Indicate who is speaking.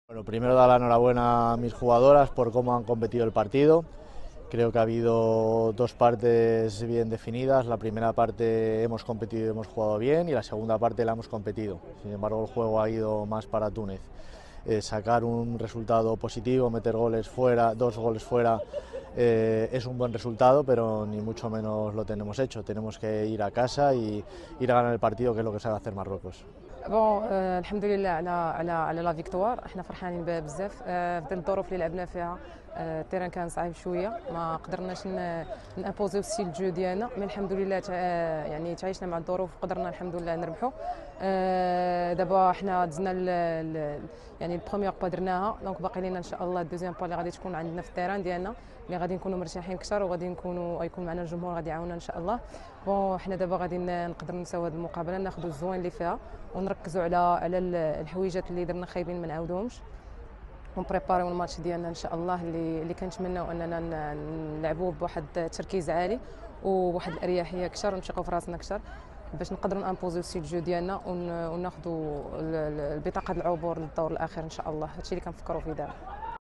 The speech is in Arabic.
Speaker 1: Bueno, primero dar la enhorabuena a mis jugadoras por cómo han competido el partido. Creo que ha habido dos partes bien definidas. La primera parte hemos competido y hemos jugado bien y la segunda parte la hemos competido. Sin embargo, el juego ha ido más para Túnez. Sacar un resultado positivo, meter goles fuera, dos goles fuera, es un buen resultado, pero ni mucho menos lo tenemos hecho. Tenemos que ir a casa y ir a ganar el partido, que es lo que sabe hacer Marruecos.
Speaker 2: بون الحمد لله على لا فيكتوار. احنا فرحانين بها بزاف في ظل الظروف اللي لعبنا فيها. التيران كان صعيب شويه، ما قدرناش نابوزيو ستيل جو ديالنا، مي الحمد لله يعني تعايشنا مع الظروف وقدرنا الحمد لله نربحوا. دابا احنا دزنا يعني البروميير با درناها، دونك باقي لينا ان شاء الله الدوزيام با اللي غادي تكون عندنا في التيران ديالنا، اللي غادي نكونوا مرتاحين اكثر وغادي غيكون معنا الجمهور غادي يعاوننا ان شاء الله. بون حنا دابا غادي نقدروا نساو هذه المقابله، ناخذوا الزوين اللي فيها ونركزوا على الحويجات اللي درنا خايبين ما نعاودوهمش، ونبريباريو الماتش ديالنا ان شاء الله اللي كنتمناو اننا نلعبوه بواحد التركيز عالي وواحد الاريحيه اكثر ونثقوا في راسنا اكثر باش نقدروا نامبوزيو السيت جو ديالنا وناخذوا البطاقه العبور للدور الاخير ان شاء الله. هادشي اللي كنفكروا فيه دابا.